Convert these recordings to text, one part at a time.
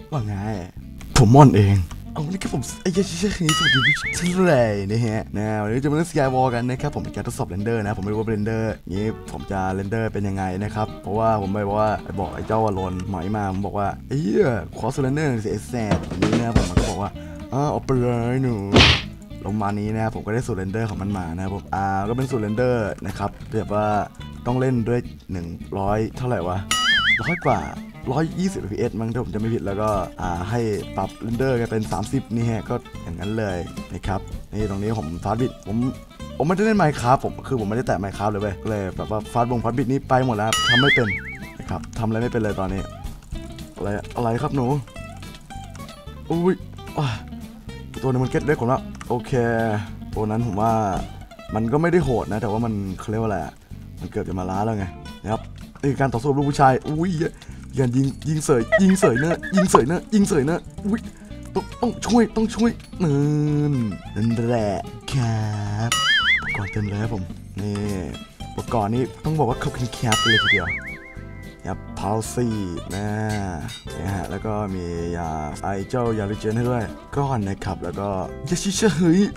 ว่าไงผมม่อนเองเอานี่ครับผมไอ้เชี่ยนี้สวัสดีทุกท่านเลยนะฮะวันนี้จะมาเล่นสกายวอลกันนะครับผมเป็นการทดสอบเรนเดอร์นะผมไม่รู้ว่าเรนเดอร์นี้ผมจะเรนเดอร์เป็นยังไงนะครับเพราะว่าผมไปบอกไอ้เจ้าวอลลนหมอยมาผมบอกว่าไอ้เหี้ยขอสูตรเรนเดอร์สิไอ้แซดอย่างนี้นะผมมันก็บอกว่าเอาไปเลยหนูลงมานี้นะผมก็ได้สูตรเรนเดอร์ของมันมานะผมก็เป็นสูตรเรนเดอร์นะครับแบบว่าต้องเล่นด้วย100เท่าไหร่วะ100 กว่า120 fps มั้งถ้าผมจะไม่ผิดแล้วก็ให้ปรับเรนเดอร์กันเป็น30นี่ฮะก็อย่างนั้นเลยนะครับนี่ตรงนี้ผมฟาสต์บิตผมไม่ได้เล่น Minecraft ผมไม่ได้แตะ Minecraft เลยเว้ยเลยแบบว่าฟาสต์บิตนี้ไปหมดแล้วทำไม่เป็นนะครับทำอะไรไม่เป็นเลยตอนนี้อะไรครับหนูอุ้ยตัวนี้มันเก็ตเล็กผมแล้วโอเคตัวนั้นผมว่ามันก็ไม่ได้โหดนะแต่ว่ามันเขาเรียกว่าอะไรมันเกือบจะมาล้าแล้วไงนะครับนี่การต่อสู้ลูกผู้ชายอุ้ยอย่ายิงเสยเนอะยิงเสยเนอะอุ้ยต้องช่วยนั่นแหละครับก่อนเต็มเลยครับผมนี่อุปกรณ์นี้ต้องบอกว่าเขาเป็นแคปเลยทีเดียวพาวซี่นะฮะแล้วก็มียาเจ้ายาลิเจนให้ด้วยก้อนนะครับแล้วก็ยาชิเชเฮ้ย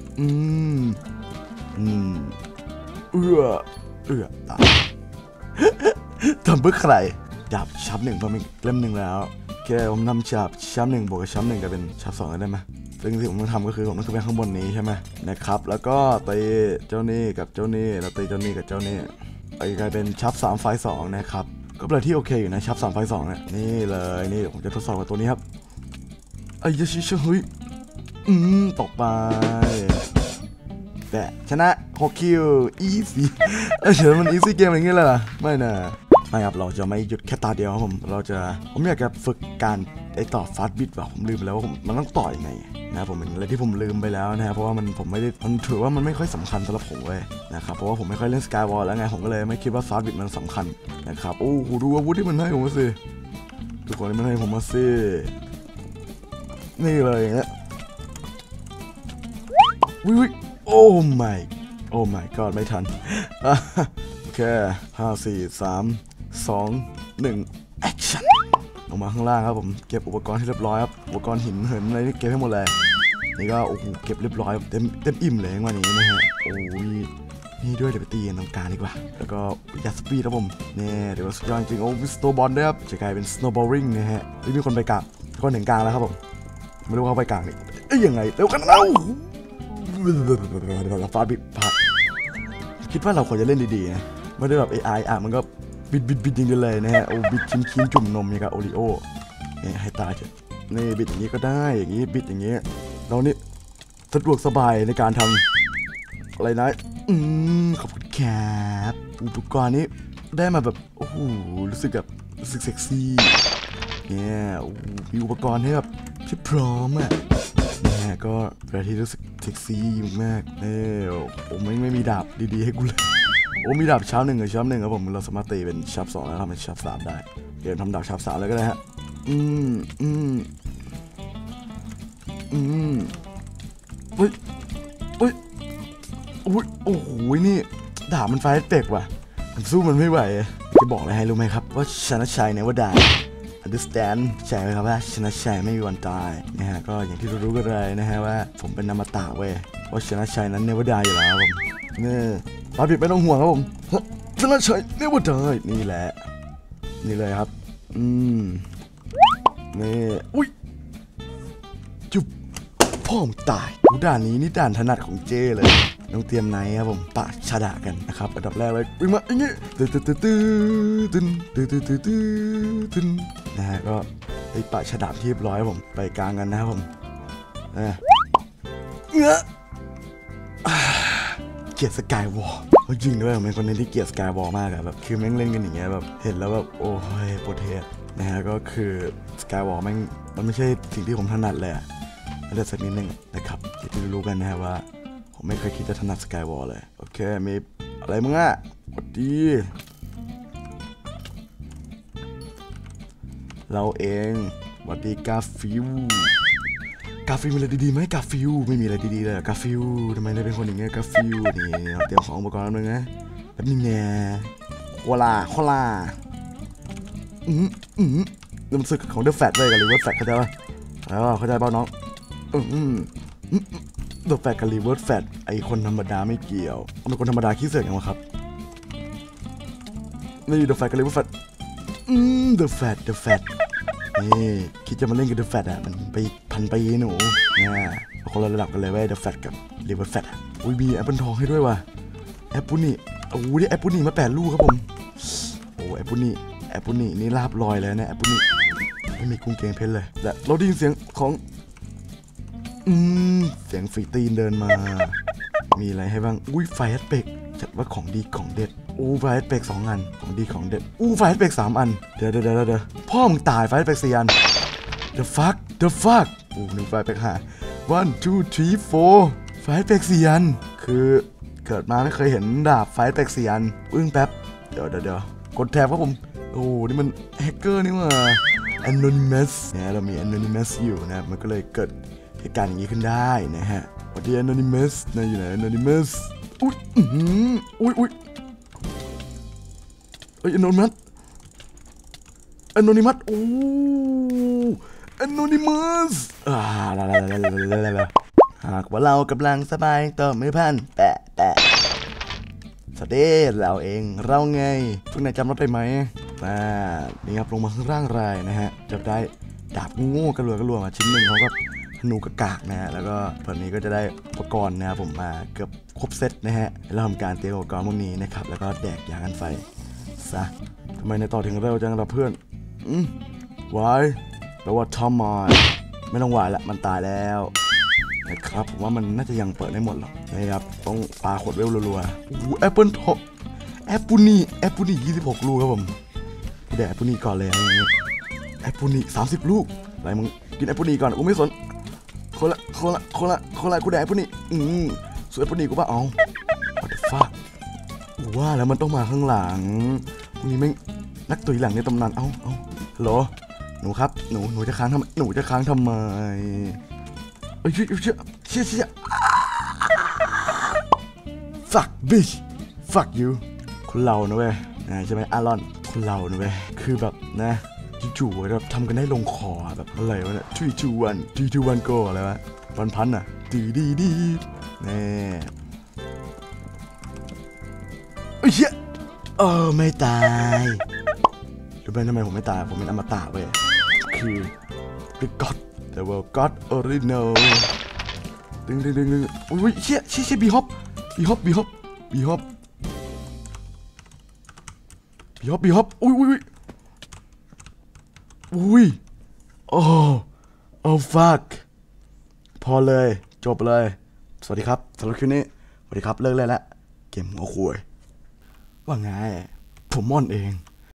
ตายทำเพื่อใครดาบชับ1พอมีเล่ม1แล้วแค่ผมทำชับ1บวกกับชับ1กลายเป็นชับ2ได้ไหมซึ่งที่ผมต้องทำก็คือผมต้องขึ้นไปข้างบนนี้ใช่ไหมนะครับแล้วก็ตีเจ้านี่กับเจ้านี่แล้วตีเจ้านี่กับเจ้านี่กลายเป็นชับ3ไฟ2นะครับก็เป็นอะไรที่โอเคอยู่นะชับ3ไฟ2เนี่ยนี่เลยนี่ผมจะทดสอบกับตัวนี้ครับไอ้ยาชิเฮ้ยตกไปแต่ชนะ6 คิวอีซี่เฉยมันอีซี่เกมอย่างเงี้ยเลยล่ะไม่ครับเราจะไม่หยุดแค่ตาเดียวครับผมอยากจะฝึกการต่อฟาสต์บิทว่ะผมลืมไปแล้วว่ามันต้องต่อยังไงนะผมเป็นอะไรที่ผมลืมไปแล้วนะเพราะว่ามันถือว่ามันไม่ค่อยสำคัญสำหรับผมเว้ยนะครับเพราะว่าผมไม่ค่อยเล่นสกายวอลแล้วไงผมก็เลยไม่คิดว่าฟาสต์บิทมันสำคัญนะครับโอ้โหดูอาวุธที่มันให้ผมมาสิทุกคนที่มันให้ผมมาสินี่เลยอย่างเงี้ยวิโอ้ my god ไม่ทันโอเค5 4 3 2 1 action ลงมาข้างล่างครับผมเก็บอุปกรณ์ที่เรียบร้อยครับอุปกรณ์หินเหินอะไรนี่เก็บให้หมดเลยนี่ก็โอ้โหเก็บเรียบร้อยเต็มอิ่มเลยวันนี้นะฮะโอ้ยนี่ด้วยเดี๋ยวไปตีกันตรงกลางดีกว่าแล้วก็ยัดสปีดครับผมนี่เดี๋ยวสุดยอดจริงโอ้วิสโตบอลด้วยครับจะกลายเป็นสโนว์บอลลิงนะฮะมีคนไปกลางคนถึงกลางแล้วครับผมไม่รู้เขาไปกลางนี่ยังไงเร็วกันแล้วฟาดบิดคิดว่าเราควรจะเล่นดีๆนะไม่ได้แบบ AI มันก็บิดยิงกันเลยนะฮะโอ้บิดชิ้นจุ่มนมอย่างกับโอริโอนี่ให้ตายเถอะนี่บิดอย่างนี้ก็ได้อย่างนี้บิดอย่างนี้เรานี่สะดวกสบายในการทำอะไรนะขอบคุณครับอุปกรณ์นี้ได้มาแบบโอ้โหรู้สึกเซ็กซี่เนี่ยมีอุปกรณ์ให้แบบที่พร้อมอ่ะเนี่ยก็เป็นอะไรที่รู้สึกเซ็กซี่มากผมไม่มีดาบดีๆให้กูเลยโอ้มีดาบชับ1กับชับ1ครับผมเราสามารถตีเป็นชับ2แล้วทำเป็นชับ3ได้เดี๋ยวทำดาบชับ3เลยก็ได้ฮะเฮ้ยโอ้โหนี่ดาบมันไฟเอฟเฟกต์ว่ะผมสู้มันไม่ไหวจะบอกอะไรให้รู้ไหมครับว่าชนะชัยเนี่ยว่าได้ understand ใช่ไหมครับว่าชนะชัยไม่มีวันตายนะฮะก็อย่างที่รู้กันเลยนะฮะว่าผมเป็นอมตะเว้ยว่าชนะชัยนั้นเนี่ยว่าได้อยู่แล้วผมนี่ฟาดบิดไม่ต้องห่วงครับผมชนะชัยเนี่ยว่าได้นี่แหละนี่เลยครับนี่อุ้ยจุ๊บพ่อมตายด่านนี้นี่ด่านถนัดของเจ้เลยต้องเตรียมไนครับผมปะชาดะกันนะครับอันดับแรกเลยวิ่งมาอย่างงี้นะฮะก็ไปปะชาดะที่เรียบร้อยผมไปกลางกันนะครับผมเกลียดสกายวอลจริงด้วยผมเป็นคนที่เกลียดสกายวอลมากอะแบบคือแม่งเล่นกันอย่างเงี้ยแบบเห็นแล้วแบบโอ้ยปวดเทศนะฮะก็คือสกายวอลมันไม่ใช่สิ่งที่ผมถนัดเลยอะเดี๋ยวสักนิดนึงนะครับที่รู้กันนะฮะว่าผมไม่เคยคิดจะถนัดสกายวอลเลยโอเคมีอะไรมึงอ่ะสวัสดีเราเองสวัสดีกาฟิวมีอะไรดีๆไหมกาฟิวไม่มีอะไรดีๆเลยกาฟิวทำไมได้เป็นคนอย่างเงี้ยกาฟิวนี่เตรียมของอุปกรณ์นึงนะแบบนี้แน่โคลามันศึกของเดอะแฟตเลยกับรีเวิร์สแฟตเข้าใจป่ะเข้าใจป่ะน้องเดอะแฟตกับรีเวิร์สแฟตไอคนธรรมดาไม่เกี่ยวเป็นคนธรรมดาขี้เสือกอย่างวะครับนี่เดอะแฟตกับรีเวิร์สแฟตเดอะแฟตนี่คิดจะมาเล่นกับเดอะแฟตอ่ะมันไป1,000 ปีหนูเนี่ยคนละระดับกันเลยเว้ยเดอะแฟตกับรีเวิร์สแฟตอุ้ยมีแอปเปิลทองให้ด้วยว่ะแอปเปิลนี่โอ้ยได้แอปเปิลนี่มา8 ลูกครับผมโอ้แอปเปิลนี่นี่ลาบลอยเลยนะแอปเปิลนี่ไม่มีกุ้งเกงเพชรเลยและเราได้ยินเสียงของเสียงฝีตีนเดินมามีอะไรให้บ้างอุ้ยไฟแอดเป็กจัดว่าของดีของเด็ดไฟแอดเป็ก2 อันของดีของเด็ดไฟแอดเป็ก3 อันเดี๋ยวพ่อมึงตายไฟแอดเป็ก4 อัน the fuck 1ไฟแอดเป็ก5 1 2 3 4ไฟแอดเป็ก4 อันคือเกิดมาไม่เคยเห็นดาบไฟแอดเป็ก4 อันแป๊บเดี๋ยวกดแท็บครับผมนี่มันแฮกเกอร์นี่ว่า Anonymous เนี่ยเรามี Anonymous อยู่นะมันก็เลยเกิดเหตุการณ์อย่างนี้ขึ้นได้นะฮะวันที่ Anonymous นะอยู่ไหน Anonymous อุ้ยAnonymous Anonymousหากว่าเรากำลังสบายต่อมือพันแปะสวัสดีเราไงพวกนายจำรถได้ไหมนี่ครับลงมาข้างล่างรายนะฮะจับได้ดาบโง่กระลัวมาชิ้นหนึ่งเขาก็ธนูกระกากนะฮะแล้วก็ตอนนี้ก็จะได้อุปกรณ์นะครับผมมาเกือบครบเซตนะฮะเราทำการเตรียมอุปกรณ์พวกนี้นะครับแล้วก็แดกยากันไฟซะทำไมในต่อถึงเร็วจังล่ะเพื่อนวายแปลว่าทอมมาไม่ต้องวายละมันตายแล้วนะครับผมว่ามันน่าจะยังเปิดไม่หมดหรอกนะครับต้องปาขวดเวลรัวๆแอปเปิลท็อปแอปเปิลนี่26 ลูกครับผมกูแดกแอปเปิลนี่ก่อนเลยอย่างงี้แอปเปิลนี่30 ลูกอะไรมึงกินแอปเปิลนี่ก่อนกูไม่สนคนละกูแดกแอปเปิลนี่ส่วนแอปเปิลนี่กูป่ะwhat the fuck ว่าแล้วมันต้องมาข้างหลังพวกนี้แม่งนักตุยหลังในตำนานฮัลโหลหนูครับหนูจะค้างทำไมเชี่ย fuck bitch fuck you คนเรานะเว้ยใช่ไหมอารอนคนเรานะเว้ยคือแบบนะจู่ๆแบบทำกันได้ลงคอแบบอะไรวะเนี่ย3 2 1 go อะไรวะพันอ่ะดีนี่เชี่ยไม่ตายรู้ไหมทำไมผมไม่ตายผมเป็นอมตะเว้ยคือ the god the world god original ดึงอุ้ยเชี่ยบีฮอปอุ้ยโอ้ fuck พอเลยจบเลยสวัสดีครับสำหรับคลิปนี้สวัสดีครับเลิกเลยละเกมหัวคุยว่าไงผมม่อนเอง